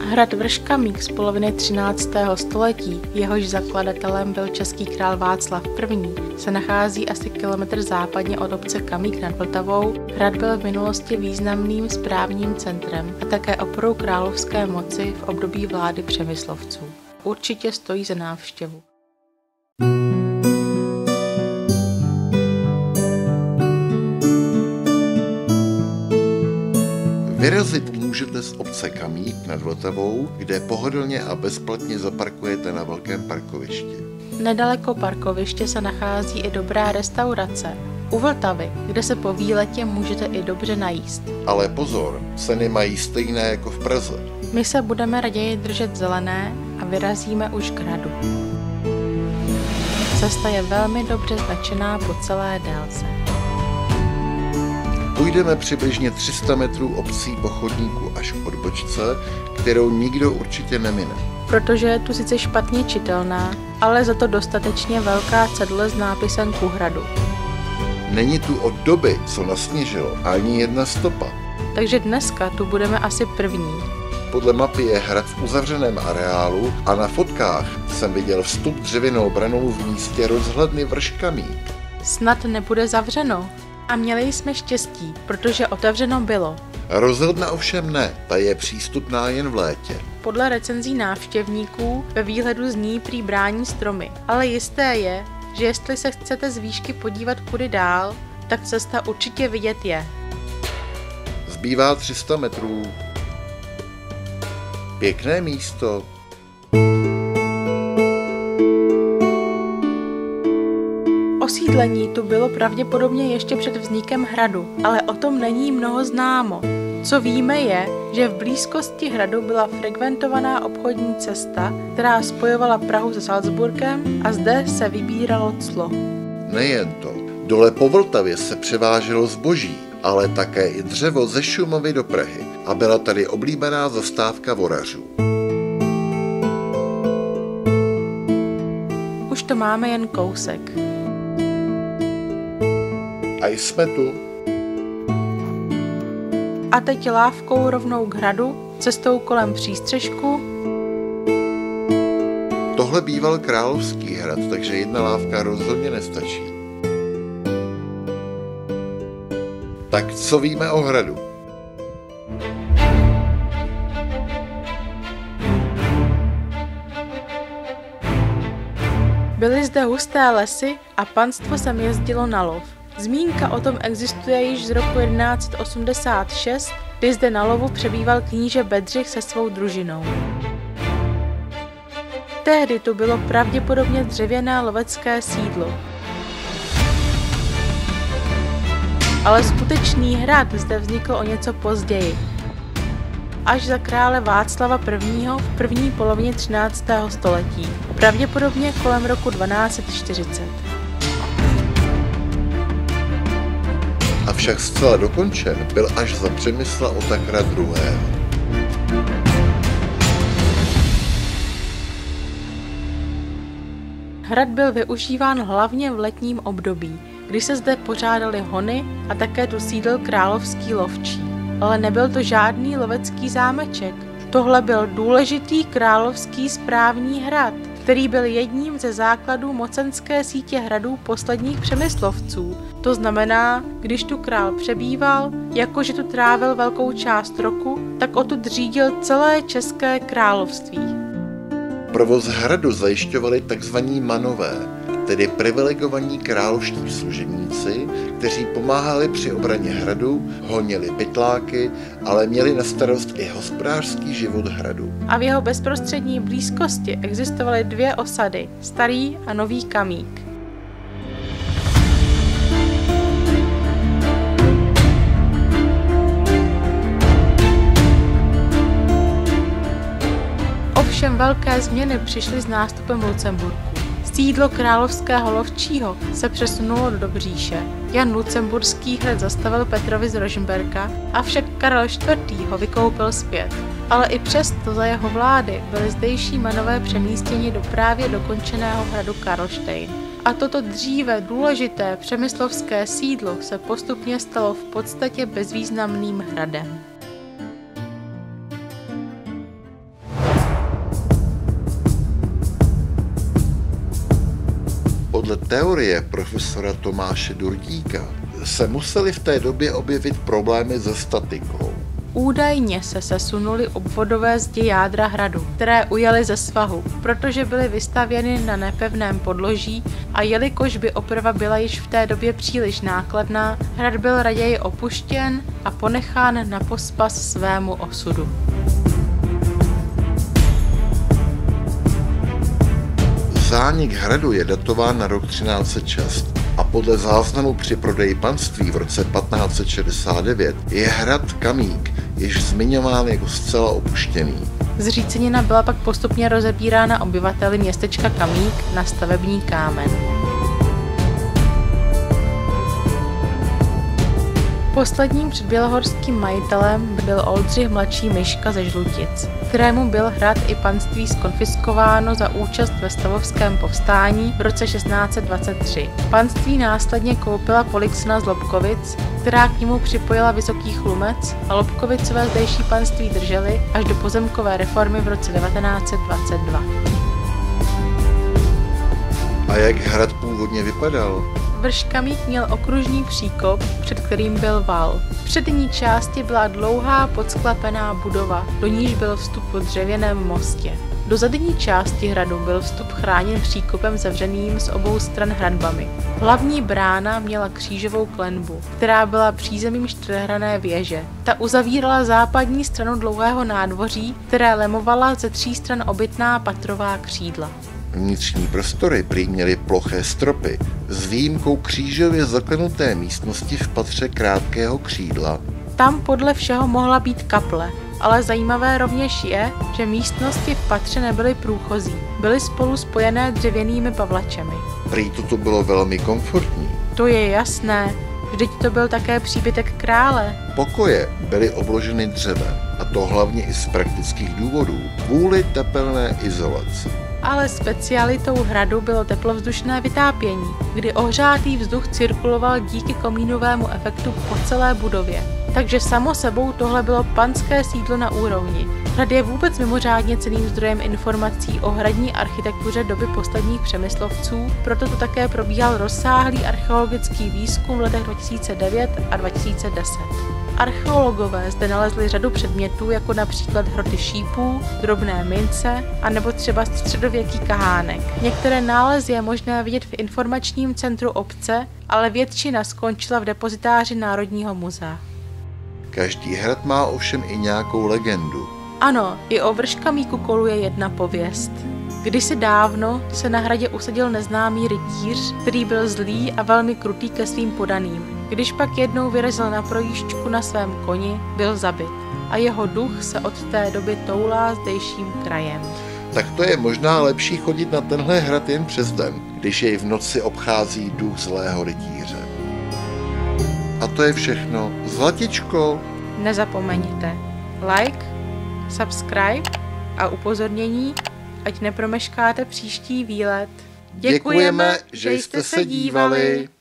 Hrad Vrškamík z poloviny 13. století, jehož zakladatelem byl český král Václav I., se nachází asi kilometr západně od obce Kamík nad Vltavou. Hrad byl v minulosti významným správním centrem a také oporou královské moci v období vlády Přemyslovců. Určitě stojí za návštěvu. Vyrazit můžete z obce Kamík nad Vltavou, kde pohodlně a bezplatně zaparkujete na velkém parkovišti. Nedaleko parkoviště se nachází i dobrá restaurace. U Vltavy, kde se po výletě můžete i dobře najíst. Ale pozor, ceny mají stejné jako v Praze. My se budeme raději držet zelené a vyrazíme už k hradu. Cesta je velmi dobře značená po celé délce. Půjdeme přibližně 300 metrů obcí po chodníku až k odbočce, kterou nikdo určitě nemine. Protože je tu sice špatně čitelná, ale za to dostatečně velká cedule s nápisem Ku hradu. Není tu od doby, co nasněžilo, ani jedna stopa. Takže dneska tu budeme asi první. Podle mapy je hrad v uzavřeném areálu a na fotkách jsem viděl vstup dřevěnou branou v místě rozhledny Vrškamík. Snad nebude zavřeno. A měli jsme štěstí, protože otevřeno bylo. Rozhledna ovšem ne, ta je přístupná jen v létě. Podle recenzí návštěvníků ve výhledu z ní prý brání stromy, ale jisté je, že jestli se chcete z výšky podívat kudy dál, tak cesta určitě vidět je. Zbývá 300 metrů. Pěkné místo. Osídlení tu bylo pravděpodobně ještě před vznikem hradu, ale o tom není mnoho známo. Co víme je, že v blízkosti hradu byla frekventovaná obchodní cesta, která spojovala Prahu se Salzburgem a zde se vybíralo clo. Nejen to, dole po Vltavě se převáželo zboží, ale také i dřevo ze Šumavy do Prahy a byla tady oblíbená zastávka vorařů. Už to máme jen kousek. A jsme tu. A teď lávkou rovnou k hradu, cestou kolem přístřešku. Tohle býval královský hrad, takže jedna lávka rozhodně nestačí. Tak co víme o hradu? Byly zde husté lesy a panstvo sem jezdilo na lov. Zmínka o tom existuje již z roku 1186, kdy zde na lovu přebýval kníže Bedřich se svou družinou. Tehdy tu bylo pravděpodobně dřevěné lovecké sídlo. Ale skutečný hrad zde vznikl o něco později. Až za krále Václava I. v první polovině 13. století, pravděpodobně kolem roku 1240. Avšak zcela dokončen byl až za Přemysla Otakara II. Hrad byl využíván hlavně v letním období, kdy se zde pořádaly hony a také tu sídlil královský lovčí. Ale nebyl to žádný lovecký zámeček. Tohle byl důležitý královský správní hrad, který byl jedním ze základů mocenské sítě hradů posledních Přemyslovců. To znamená, když tu král přebýval, jakože tu trávil velkou část roku, tak odtud řídil celé české království. Provoz hradu zajišťovali tzv. Manové, tedy privilegovaní královští služebníci, kteří pomáhali při obraně hradu, honili pytláky, ale měli na starost i hospodářský život hradu. A v jeho bezprostřední blízkosti existovaly dvě osady, Starý a Nový Kamík. Ovšem velké změny přišly s nástupem Lucemburku. Sídlo královského lovčího se přesunulo do Dobříše. Jan Lucemburský hrad zastavil Petrovi z Rožmberka, avšak Karel IV. Ho vykoupil zpět. Ale i přesto za jeho vlády byly zdejší manové přemístěni do právě dokončeného hradu Karlštejn. A toto dříve důležité přemyslovské sídlo se postupně stalo v podstatě bezvýznamným hradem. podle teorie profesora Tomáše Durdíka se musely v té době objevit problémy se statikou. Údajně se sesunuly obvodové zdi jádra hradu, které ujaly ze svahu, protože byly vystavěny na nepevném podloží a jelikož by oprava byla již v té době příliš nákladná, hrad byl raději opuštěn a ponechán na pospas svému osudu. Zánik hradu je datován na rok 1306 a podle záznamu při prodeji panství v roce 1569 je hrad Kamík již zmiňován jako zcela opuštěný. Zřícenina byla pak postupně rozebírána obyvateli městečka Kamík na stavební kámen. Posledním předbělohorským majitelem byl Oldřich mladší Myška ze Žlutic, kterému byl hrad i panství zkonfiskováno za účast ve stavovském povstání v roce 1623. Panství následně koupila Polixena z Lobkovic, která k němu připojila Vysoký Chlumec a Lobkovicové zdejší panství drželi až do pozemkové reformy v roce 1922. A jak hrad původně vypadal? Vrš Kamík měl okružní příkop, před kterým byl val. V přední části byla dlouhá podsklepená budova, do níž byl vstup po dřevěném mostě. Do zadní části hradu byl vstup chráněn příkopem zavřeným z obou stran hradbami. Hlavní brána měla křížovou klenbu, která byla přízemím čtverhranné věže. Ta uzavírala západní stranu dlouhého nádvoří, které lemovala ze 3 stran obytná patrová křídla. Vnitřní prostory prý měly ploché stropy, s výjimkou křížově zaklenuté místnosti v patře krátkého křídla. Tam podle všeho mohla být kaple, ale zajímavé rovněž je, že místnosti v patře nebyly průchozí, byly spolu spojené dřevěnými pavlačemi. Prý toto bylo velmi komfortní. To je jasné, vždyť to byl také příbytek krále. Pokoje byly obloženy dřevem, a to hlavně i z praktických důvodů, kvůli tepelné izolaci. Ale specialitou hradu bylo teplovzdušné vytápění, kdy ohřátý vzduch cirkuloval díky komínovému efektu po celé budově. Takže samo sebou tohle bylo panské sídlo na úrovni. Hrad je vůbec mimořádně cenným zdrojem informací o hradní architektuře doby posledních Přemyslovců, proto to také probíhal rozsáhlý archeologický výzkum v letech 2009 a 2010. Archeologové zde nalezli řadu předmětů, jako například hroty šípů, drobné mince a nebo třeba středověký kahánek. Některé nálezy je možné vidět v informačním centru obce, ale většina skončila v depozitáři Národního muzea. Každý hrad má ovšem i nějakou legendu. Ano, i o Vrš Kamíku koluje jedna pověst. Kdysi dávno se na hradě usadil neznámý rytíř, který byl zlý a velmi krutý ke svým podaným. Když pak jednou vyrazil na projížďku na svém koni, byl zabit a jeho duch se od té doby toulá zdejším krajem. Tak to je možná lepší chodit na tenhle hrad jen přes den, když jej v noci obchází duch zlého rytíře. A to je všechno. Zlatičko! Nezapomeňte like, subscribe a upozornění, ať nepromeškáte příští výlet. Děkujeme, že jste se dívali.